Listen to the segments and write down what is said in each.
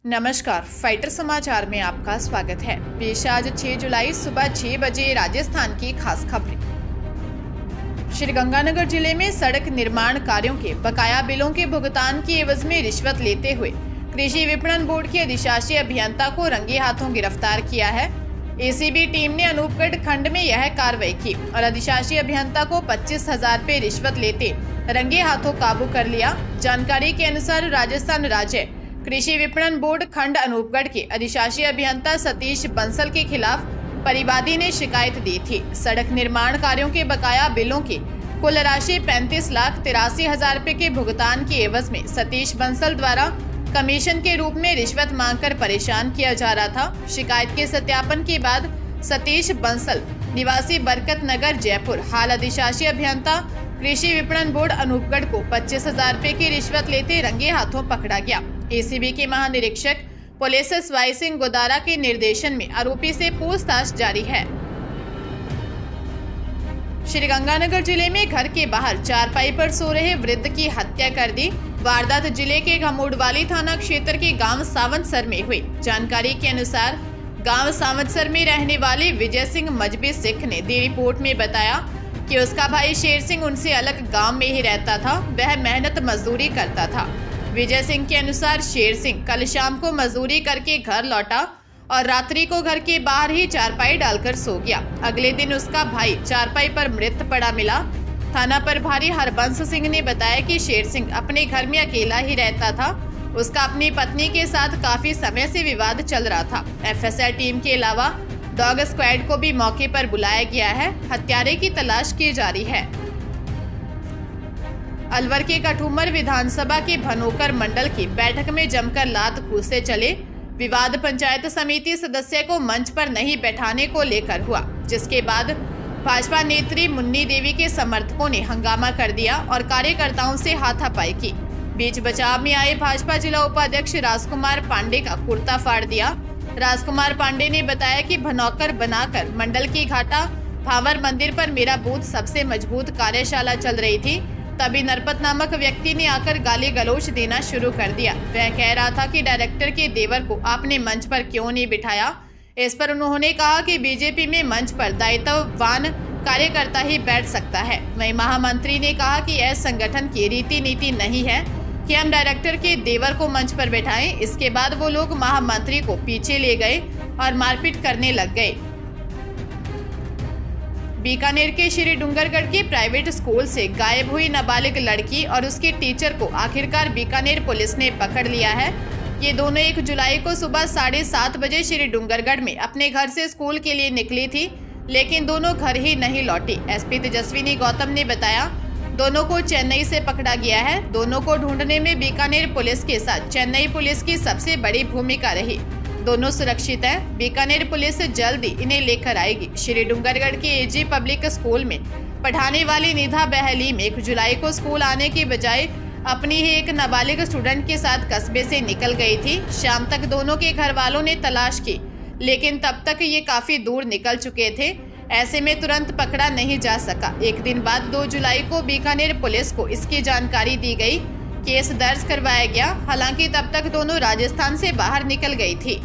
नमस्कार, फाइटर समाचार में आपका स्वागत है। पेश आज 6 जुलाई सुबह 6 बजे राजस्थान की खास खबरें। श्रीगंगानगर जिले में सड़क निर्माण कार्यों के बकाया बिलों के भुगतान की एवज में रिश्वत लेते हुए कृषि विपणन बोर्ड के अधिशासी अभियंता को रंगे हाथों गिरफ्तार किया है। एसीबी टीम ने अनूपगढ़ खंड में यह कार्रवाई की और अधिशासी अभियंता को 25,000 रुपए रिश्वत लेते रंगे हाथों काबू कर लिया। जानकारी के अनुसार राजस्थान राज्य कृषि विपणन बोर्ड खंड अनूपगढ़ के अधिशासी अभियंता सतीश बंसल के खिलाफ परिवादी ने शिकायत दी थी। सड़क निर्माण कार्यों के बकाया बिलों की कुल राशि 35,83,000 रुपए के भुगतान की एवज में सतीश बंसल द्वारा कमीशन के रूप में रिश्वत मांगकर परेशान किया जा रहा था। शिकायत के सत्यापन के बाद सतीश बंसल निवासी बरकत नगर जयपुर हाल अधिशासी अभियंता कृषि विपणन बोर्ड अनूपगढ़ को 25,000 रुपए की रिश्वत लेते रंगे हाथों पकड़ा गया। एसीबी के महानिरीक्षक पुलिस वाई सिंह गोदारा के निर्देशन में आरोपी से पूछताछ जारी है। श्रीगंगानगर जिले में घर के बाहर चारपाई पर सो रहे वृद्ध की हत्या कर दी। वारदात जिले के घमोड़वाली थाना क्षेत्र के गांव सावंतसर में हुई। जानकारी के अनुसार गांव सावंतसर में रहने वाले विजय सिंह मजबी सिख ने दी रिपोर्ट में बताया कि उसका भाई शेर सिंह उनसे अलग गांव में ही रहता था। वह मेहनत मजदूरी करता था। विजय सिंह के अनुसार शेर सिंह कल शाम को मजदूरी करके घर लौटा और रात्रि को घर के बाहर ही चारपाई डालकर सो गया। अगले दिन उसका भाई चारपाई पर मृत पड़ा मिला। थाना प्रभारी हरबंस सिंह ने बताया कि शेर सिंह अपने घर में अकेला ही रहता था। उसका अपनी पत्नी के साथ काफी समय से विवाद चल रहा था। एफएसएल टीम के अलावा डॉग स्क्वाड को भी मौके पर बुलाया गया है। हत्यारे की तलाश की जा रही है। अलवर के कठुमर विधानसभा के भनोकर मंडल की बैठक में जमकर लात घूंसते चले। विवाद पंचायत समिति सदस्य को मंच पर नहीं बैठाने को लेकर हुआ, जिसके बाद भाजपा नेत्री मुन्नी देवी के समर्थकों ने हंगामा कर दिया और कार्यकर्ताओं से हाथापाई की। बीच बचाव में आए भाजपा जिला उपाध्यक्ष राजकुमार पांडे का कुर्ता फाड़ दिया। राजकुमार पांडे ने बताया कि भनौकर बनाकर मंडल की घाटा भावर मंदिर पर मेरा बूथ सबसे मजबूत कार्यशाला चल रही थी। तभी नरपत नामक व्यक्ति ने आकर गाली गलौच देना शुरू कर दिया। वह कह रहा था कि डायरेक्टर के देवर को आपने मंच पर क्यों नहीं बिठाया। इस पर उन्होंने कहा कि बीजेपी में मंच पर दायित्ववान कार्यकर्ता ही बैठ सकता है। वहीं महामंत्री ने कहा कि ऐसे संगठन की रीति नीति नहीं है कि हम डायरेक्टर के देवर को मंच पर बैठाएं। इसके बाद वो लोग महामंत्री को पीछे ले गए और मारपीट करने लग गए। बीकानेर के श्री डूंगरगढ़ के प्राइवेट स्कूल से गायब हुई नाबालिग लड़की और उसके टीचर को आखिरकार बीकानेर पुलिस ने पकड़ लिया है। ये दोनों 1 जुलाई को सुबह 7:30 बजे श्री डूंगरगढ़ में अपने घर से स्कूल के लिए निकली थी, लेकिन दोनों घर ही नहीं लौटी। एसपी तेजस्विनी गौतम ने बताया दोनों को चेन्नई से पकड़ा गया है। दोनों को ढूंढने में बीकानेर पुलिस के साथ चेन्नई पुलिस की सबसे बड़ी भूमिका रही। दोनों सुरक्षित हैं। बीकानेर पुलिस जल्द ही इन्हें लेकर आएगी। श्री डूंगरगढ़ के एजी पब्लिक स्कूल में पढ़ाने वाली निधा बहलीम 1 जुलाई को स्कूल आने की बजाय अपनी ही एक नाबालिग स्टूडेंट के साथ कस्बे से निकल गई थी। शाम तक दोनों के घर वालों ने तलाश की, लेकिन तब तक ये काफी दूर निकल चुके थे। ऐसे में तुरंत पकड़ा नहीं जा सका। एक दिन बाद 2 जुलाई को बीकानेर पुलिस को इसकी जानकारी दी गई। केस दर्ज करवाया गया। हालांकि तब तक दोनों राजस्थान से बाहर निकल गई थी।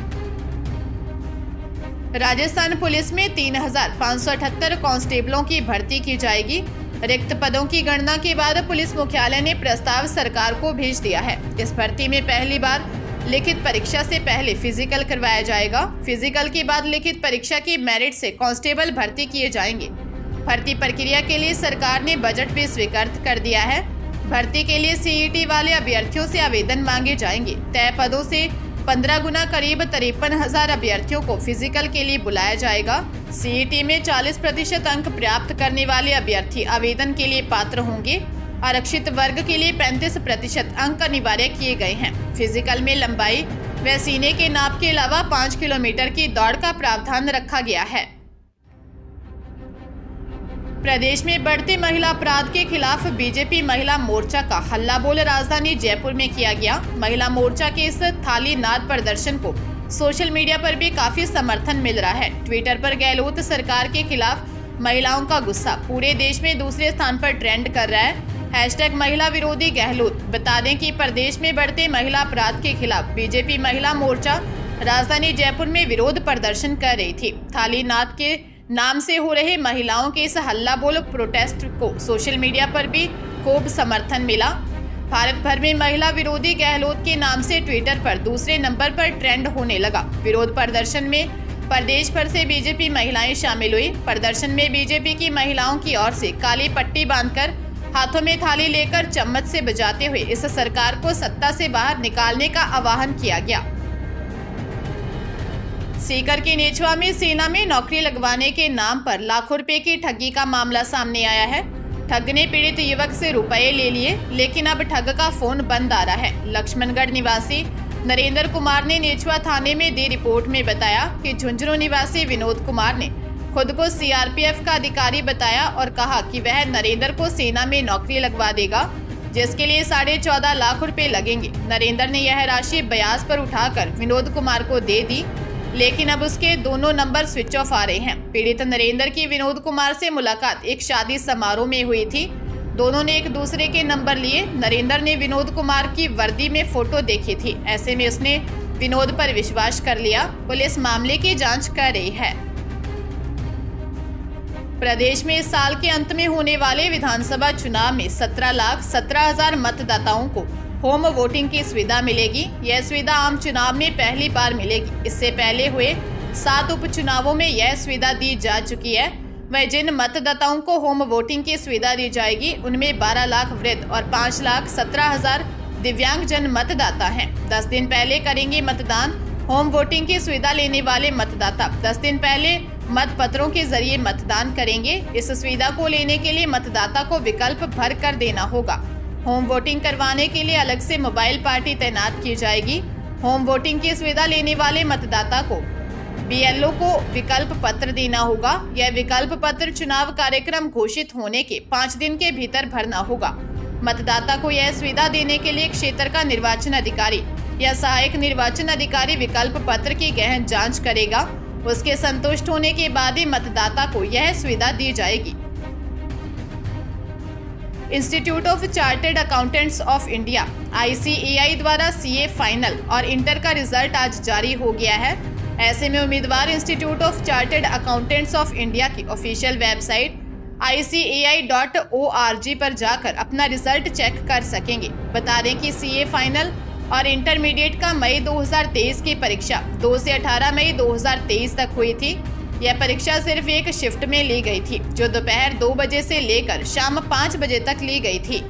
राजस्थान पुलिस में 3,578 कांस्टेबलों की भर्ती की जाएगी। रिक्त पदों की गणना के बाद पुलिस मुख्यालय ने प्रस्ताव सरकार को भेज दिया है। इस भर्ती में पहली बार लिखित परीक्षा से पहले फिजिकल करवाया जाएगा। फिजिकल के बाद लिखित परीक्षा की मेरिट से कांस्टेबल भर्ती किए जाएंगे। भर्ती प्रक्रिया के लिए सरकार ने बजट भी स्वीकृत कर दिया है। भर्ती के लिए सीईटी वाले अभ्यर्थियों से आवेदन मांगे जाएंगे। तय पदों से 15 गुना करीब 53,000 अभ्यर्थियों को फिजिकल के लिए बुलाया जाएगा। सीईटी में 40% अंक प्राप्त करने वाले अभ्यर्थी आवेदन के लिए पात्र होंगे। आरक्षित वर्ग के लिए 35% अंक अनिवार्य किए गए हैं। फिजिकल में लंबाई व सीने के नाप के अलावा 5 किलोमीटर की दौड़ का प्रावधान रखा गया है। प्रदेश में बढ़ते महिला अपराध के खिलाफ बीजेपी महिला मोर्चा का हल्ला बोल राजधानी जयपुर में किया गया। महिला मोर्चा के इस थाली नाद प्रदर्शन को सोशल मीडिया पर भी काफी समर्थन मिल रहा है। ट्विटर पर गहलोत सरकार के खिलाफ महिलाओं का गुस्सा पूरे देश में दूसरे स्थान पर ट्रेंड कर रहा है। #महिला विरोधी गहलोत। बता दें कि प्रदेश में बढ़ते महिला अपराध के खिलाफ बीजेपी महिला मोर्चा राजधानी जयपुर में विरोध प्रदर्शन कर रही थी। थाली नाथ के नाम से हो रहे महिलाओं के इस हल्ला बोल प्रोटेस्ट को सोशल मीडिया पर भी खूब समर्थन मिला। भारत भर में महिला विरोधी गहलोत के नाम से ट्विटर पर दूसरे नंबर पर ट्रेंड होने लगा। विरोध प्रदर्शन में प्रदेश भर से बीजेपी महिलाएं शामिल हुई। प्रदर्शन में बीजेपी की महिलाओं की ओर से काली पट्टी बांधकर हाथों में थाली लेकर चम्मच से बजाते हुए इस सरकार को सत्ता से बाहर निकालने का आह्वान किया गया। सीकर के नेछवा में सेना में नौकरी लगवाने के नाम पर लाखों रुपए की ठगी का मामला सामने आया है। ठग ने पीड़ित युवक से रुपए ले लिए, लेकिन अब ठग का फोन बंद आ रहा है। लक्ष्मणगढ़ निवासी नरेंद्र कुमार ने नेछवा थाने में दी रिपोर्ट में बताया कि झुंझुनू निवासी विनोद कुमार ने खुद को सीआरपीएफ का अधिकारी बताया और कहा कि वह नरेंद्र को सेना में नौकरी लगवा देगा, जिसके लिए 14.5 लाख रुपए लगेंगे। नरेंद्र ने यह राशि ब्याज पर उठाकर विनोद कुमार को दे दी, लेकिन अब उसके दोनों नंबर स्विच ऑफ आ रहे हैं। पीड़ित नरेंद्र की विनोद कुमार से मुलाकात एक शादी समारोह में हुई थी। दोनों ने एक दूसरे के नंबर लिए। नरेंद्र ने विनोद कुमार की वर्दी में फोटो देखी थी। ऐसे में उसने विनोद पर विश्वास कर लिया। पुलिस मामले की जांच कर रही है। प्रदेश में इस साल के अंत में होने वाले विधानसभा चुनाव में 17,17,000 मतदाताओं को होम वोटिंग की सुविधा मिलेगी। यह सुविधा आम चुनाव में पहली बार मिलेगी। इससे पहले हुए 7 उपचुनावों में यह सुविधा दी जा चुकी है। वह जिन मतदाताओं को होम वोटिंग की सुविधा दी जाएगी उनमें 12 लाख वृद्ध और 5,17,000 दिव्यांग जन मतदाता हैं। 10 दिन पहले करेंगे मतदान। होम वोटिंग की सुविधा लेने वाले मतदाता 10 दिन पहले मतपत्रों के जरिए मतदान करेंगे। इस सुविधा को लेने के लिए मतदाता को विकल्प भर कर देना होगा। होम वोटिंग करवाने के लिए अलग से मोबाइल पार्टी तैनात की जाएगी। होम वोटिंग की सुविधा लेने वाले मतदाता को बीएलओ को विकल्प पत्र देना होगा। यह विकल्प पत्र चुनाव कार्यक्रम घोषित होने के 5 दिन के भीतर भरना होगा। मतदाता को यह सुविधा देने के लिए क्षेत्र का निर्वाचन अधिकारी या सहायक निर्वाचन अधिकारी विकल्प पत्र की गहन जांच करेगा। उसके संतुष्ट होने के बाद ही मतदाता को यह सुविधा दी जाएगी। Institute of chartered accountants of India ICAI द्वारा CA फाइनल और इंटर का रिजल्ट आज जारी हो गया है। ऐसे में उम्मीदवार institute of chartered accountants of India की ऑफिशियल वेबसाइट ICAI.org पर जाकर अपना रिजल्ट चेक कर सकेंगे। बता दें कि CA फाइनल और इंटरमीडिएट का मई 2023 की परीक्षा 2 से 18 मई 2023 तक हुई थी। यह परीक्षा सिर्फ एक शिफ्ट में ली गई थी, जो दोपहर 2 बजे से लेकर शाम 5 बजे तक ली गई थी।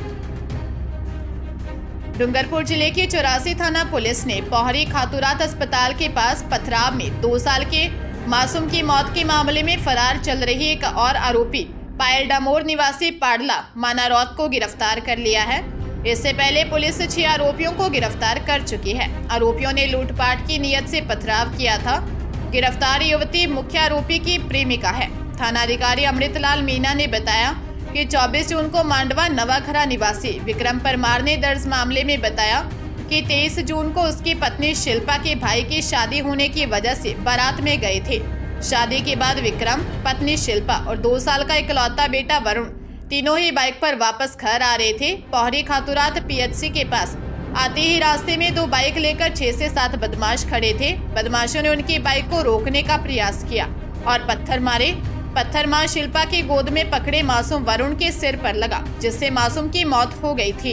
डूंगरपुर जिले की 84 थाना पुलिस ने पोहरी खातूरात अस्पताल के पास पथराव में 2 साल के मासूम की मौत के मामले में फरार चल रही एक और आरोपी पायल डामोर निवासी पाडला मानारौत को गिरफ्तार कर लिया है। इससे पहले पुलिस 6 आरोपियों को गिरफ्तार कर चुकी है। आरोपियों ने लूटपाट की नीयत से पथराव किया था। गिरफ्तार युवती मुख्य आरोपी की प्रेमिका है। थानाधिकारी अमृतलाल मीना ने बताया कि 24 जून को मांडवा नवाखरा निवासी विक्रम परमार ने दर्ज मामले में बताया कि 23 जून को उसकी पत्नी शिल्पा के भाई की शादी होने की वजह से बारात में गए थे। शादी के बाद विक्रम, पत्नी शिल्पा और 2 साल का इकलौता बेटा वरुण तीनों ही बाइक पर वापस घर आ रहे थे। पोहरी खातूरात PHC के पास आते ही रास्ते में 2 बाइक लेकर 6 से 7 बदमाश खड़े थे। बदमाशों ने उनकी बाइक को रोकने का प्रयास किया और पत्थर मारे। पत्थर मां शिल्पा की गोद में पकड़े मासूम वरुण के सिर पर लगा, जिससे मासूम की मौत हो गई थी।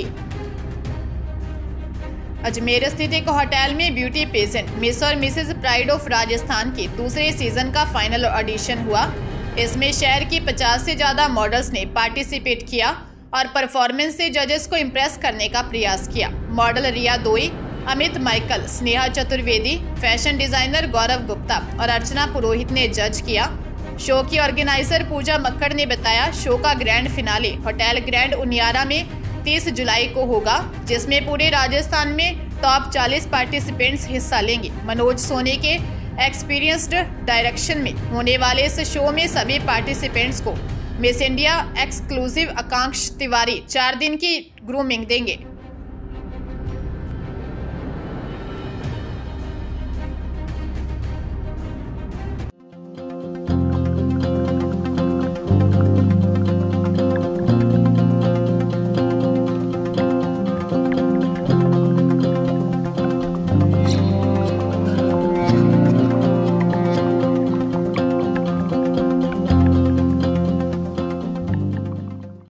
अजमेर स्थित एक होटल में ब्यूटी पेजेंट मिस और मिसेज प्राइड ऑफ राजस्थान के दूसरे सीजन का फाइनल ऑडिशन हुआ। इसमें शहर की 50 से ज्यादा मॉडल्स ने पार्टिसिपेट किया और परफॉर्मेंस से जजेस को इम्प्रेस करने का प्रयास किया। Model Riya Doi, Amit Michael, Sneha Chaturvedi, fashion designer Gaurav Gupta और अर्चना पुरोहित ने जज किया। शो की ऑर्गेनाइजर पूजा मक्कड़ ने बताया, शो का grand finale hotel grand Uniyara में 30 जुलाई को होगा, जिसमें पूरे राजस्थान में टॉप 40 पार्टिसिपेंट्स हिस्सा लेंगे। मनोज सोनी के एक्सपीरियंस्ड डायरेक्शन में होने वाले इस शो में सभी पार्टिसिपेंट्स को miss India exclusive Akanksh Tiwari 4 दिन की ग्रूमिंग देंगे।